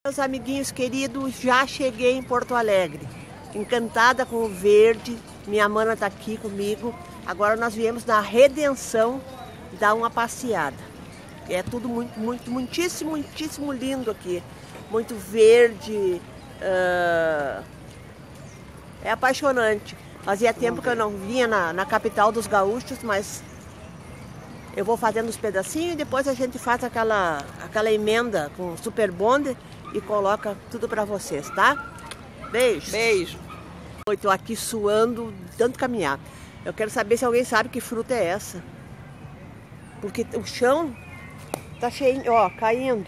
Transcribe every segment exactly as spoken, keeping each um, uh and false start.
Meus amiguinhos queridos, já cheguei em Porto Alegre, encantada com o verde. Minha mana está aqui comigo. Agora nós viemos na Redenção dar uma passeada. É tudo muito, muito, muitíssimo, muitíssimo lindo aqui. Muito verde. Uh... É apaixonante. Fazia tempo que eu não vinha na, na capital dos gaúchos, mas eu vou fazendo os pedacinhos e depois a gente faz aquela, aquela emenda com super bonde e coloca tudo para vocês, tá? Beijo. Beijo. Eu tô aqui suando de tanto caminhar. Eu quero saber se alguém sabe que fruta é essa. Porque o chão tá cheio, ó, caindo.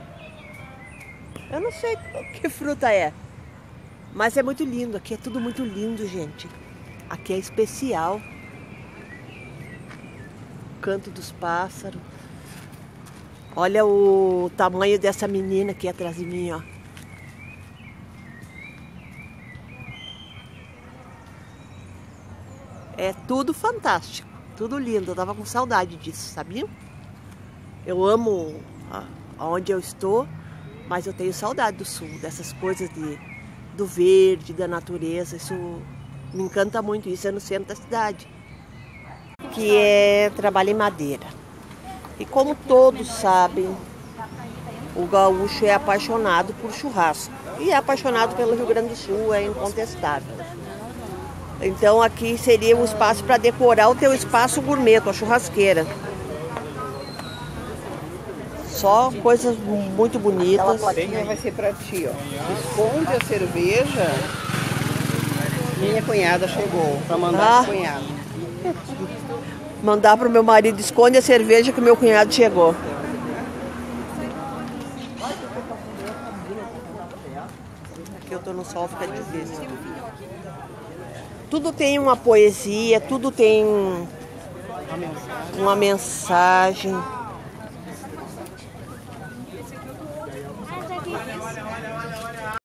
Eu não sei que fruta é. Mas é muito lindo. Aqui é tudo muito lindo, gente. Aqui é especial. Canto dos pássaros. Olha o tamanho dessa menina aqui atrás de mim, ó. É tudo fantástico, tudo lindo. Eu tava com saudade disso, sabiam? Eu amo aonde eu estou, mas eu tenho saudade do sul, dessas coisas de, do verde, da natureza. Isso me encanta muito, isso é no centro da cidade. Que é trabalho em madeira. E como todos sabem, o gaúcho é apaixonado por churrasco. E é apaixonado pelo Rio Grande do Sul, é incontestável. Então aqui seria um espaço para decorar o teu espaço gourmet, tua churrasqueira. Só coisas muito bonitas. Aquela plaquinha vai ser para ti, ó. Esconde a cerveja. Minha cunhada chegou para mandar ah. pro cunhado. Mandar pro meu marido, esconde a cerveja que o meu cunhado chegou. Aqui eu tô no sol, fica difícil. Tudo tem uma poesia, tudo tem uma mensagem.